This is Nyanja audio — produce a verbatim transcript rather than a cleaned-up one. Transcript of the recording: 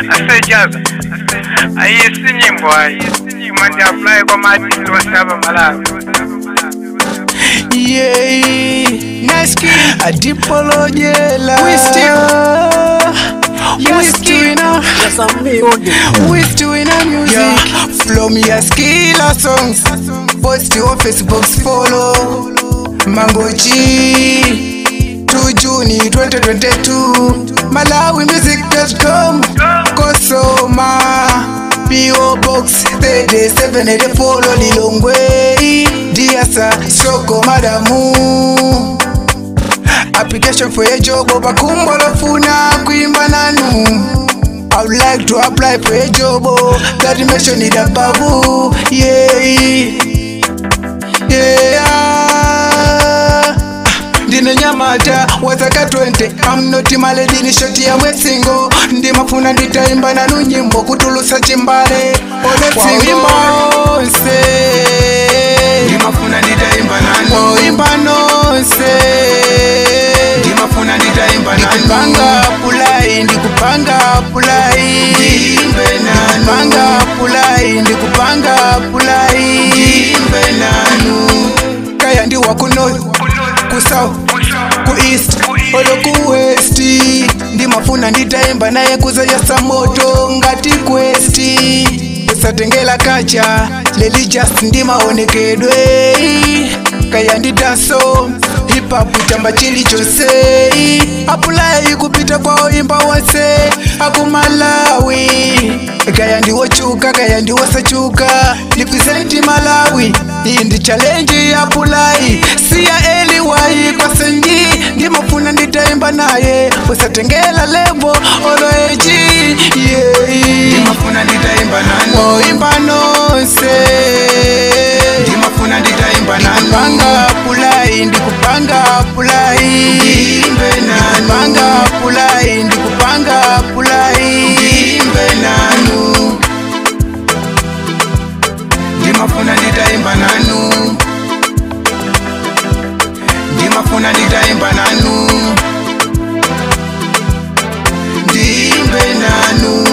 asejaza ayisi nyimbo ayi manje apply kwa mati ndo saba malawi yeah Naski adipolojela we still we still in a we still in a music yeah. From your skill songs post your Facebook follow Mango G to June twenty twenty-two Malawi music dot com Kosoma P O Box thirty-seven eighty-four Lilongwe Diasa Soko Madamu application for a job bakumbo lofuna kuimba nanu I would like to apply for a job that mention it above yeah yeah Dine nyamata wazaka twenty I'm not maledi ni shoti ya mwesingo ndi mafuna nditaimba nanu nyimbo kutulusa chimbale ole singo se ndi mafuna nditaimba nanu imba nonse ndimafuna nditaimba nanu ndikupanga pulai ndikupanga pulai ndimbe nanu ndikupanga pulai ndikupanga pulai ndimbe nanu kaya ndi wakunoyo kusau ku east olo ku west ndimafuna nditaimba naye kuzayasa moto ngati quest usatengela kacha leli just ndimaonekedwe kaya nditaso hip hop chamba chili chose apply kupita kwa imba wase akumalawi kaya ndiwo chuka kaya ndiwo sachuka represent Malawi indi challenge apply siya eliwai kwa senji ndimafuna nditaimba naye usatengela lebo oloeji yeah ndimafuna nditaimba nanu imba nonse ndimafuna nditaimba nanu panga pulai ndikupanga pulai ndimbe nanu panga pulai ndikupanga pulai ndimbe nanu ndimafuna nditaimba nanu ndimafuna nditaimba nanu ndimbe nanu